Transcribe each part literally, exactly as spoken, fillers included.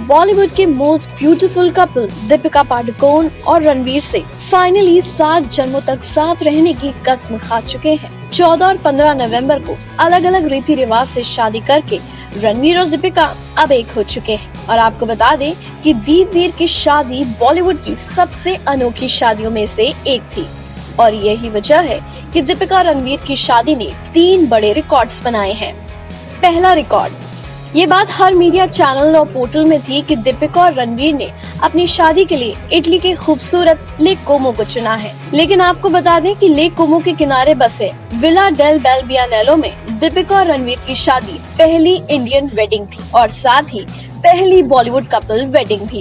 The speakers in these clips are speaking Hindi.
बॉलीवुड के most beautiful couple Deepika Padukone और रणवीर सिंह फाइनली सात जन्मों तक साथ रहने की कसम खा चुके हैं। चौदह और पंद्रह नवंबर को अलग अलग रीति रिवाज से शादी करके रणवीर और दीपिका अब एक हो चुके हैं। और आपको बता दें कि दीपवीर की शादी बॉलीवुड की सबसे अनोखी शादियों में से एक थी और यही वजह है कि दीपिका रणवीर की शादी ने तीन बड़े रिकॉर्ड्स बनाए हैं। पहला रिकॉर्ड, ये बात हर मीडिया चैनल और पोर्टल में थी कि दीपिका और रणवीर ने अपनी शादी के लिए इटली के खूबसूरत लेक कोमो को चुना है। लेकिन आपको बता दें कि लेक कोमो के किनारे बसे विला डेल बेलबियानेलो में दीपिका और रणवीर की शादी पहली इंडियन वेडिंग थी और साथ ही पहली बॉलीवुड कपल वेडिंग भी।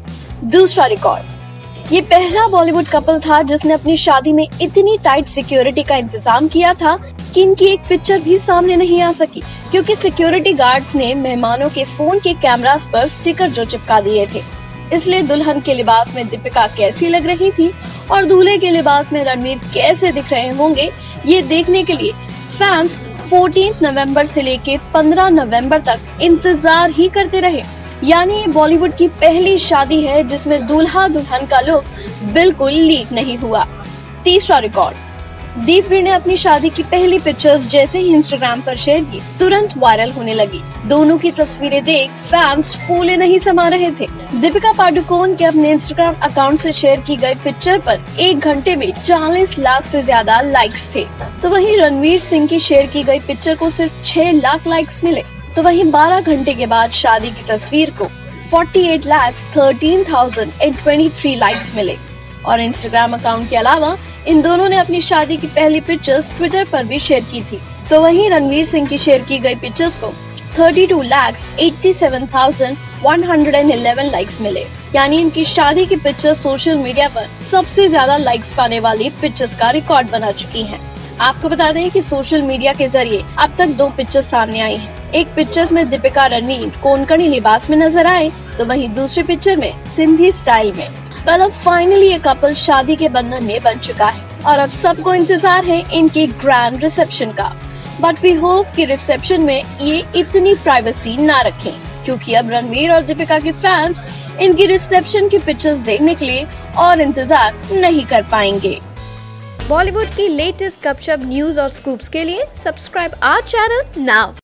दूसरा रिकॉर्ड, ये पहला बॉलीवुड कपल था जिसने अपनी शादी में इतनी टाइट सिक्योरिटी का इंतजाम किया था कि इनकी एक पिक्चर भी सामने नहीं आ सकी क्योंकि सिक्योरिटी गार्ड्स ने मेहमानों के फोन के कैमरास पर स्टिकर जो चिपका दिए थे। इसलिए दुल्हन के लिबास में दीपिका कैसी लग रही थी और दूल्हे के लिबास में रणवीर कैसे दिख रहे होंगे, ये देखने के लिए फैंस चौदह नवंबर से लेके पंद्रह नवंबर तक इंतजार ही करते रहे। यानी ये बॉलीवुड की पहली शादी है जिसमें दूल्हा दुल्हन का लुक बिल्कुल लीक नहीं हुआ। तीसरा रिकॉर्ड, दीपवीर ने अपनी शादी की पहली पिक्चर्स जैसे ही इंस्टाग्राम पर शेयर की तुरंत वायरल होने लगी। दोनों की तस्वीरें देख फैंस फूले नहीं समा रहे थे। दीपिका पादुकोण के अपने इंस्टाग्राम अकाउंट से शेयर की गई पिक्चर पर एक घंटे में चालीस लाख से ज्यादा लाइक्स थे, तो वहीं रणवीर सिंह की शेयर की गई पिक्चर को सिर्फ छह लाख लाइक्स मिले। तो वहीं बारह घंटे के बाद शादी की तस्वीर को अड़तालीस लाख तेरह हजार तेईस लाइक्स मिले। और इंस्टाग्राम अकाउंट के अलावा इन दोनों ने अपनी शादी की पहली पिक्चर्स ट्विटर पर भी शेयर की थी। तो वहीं रणवीर सिंह की शेयर की गई पिक्चर्स को बत्तीस लाख सत्तासी हजार एक सौ ग्यारह लाइक्स मिले। यानी इनकी शादी की पिक्चर सोशल मीडिया पर सबसे ज्यादा लाइक्स पाने वाली पिक्चर्स का रिकॉर्ड बना चुकी हैं। आपको बता दें कि सोशल मीडिया के जरिए अब तक दो पिक्चर्स सामने आई हैं। एक पिक्चर्स में दीपिका रणवीर कोंकणी लिबास में नजर आए तो वहीं दूसरी पिक्चर में सिंधी स्टाइल में। वेल अब फाइनली ये कपल शादी के बंधन में बन चुका है और अब सबको इंतजार है इनके ग्रैंड रिसेप्शन का। बट वी होप कि रिसेप्शन में ये इतनी प्राइवेसी ना रखें क्योंकि अब रणवीर और दीपिका के फैंस इनकी रिसेप्शन की पिक्चर्स देखने के लिए और इंतजार नहीं कर पाएंगे। बॉलीवुड की लेटेस्ट गपशप न्यूज और स्कूप्स के लिए सब्सक्राइब आवर चैनल नाउ।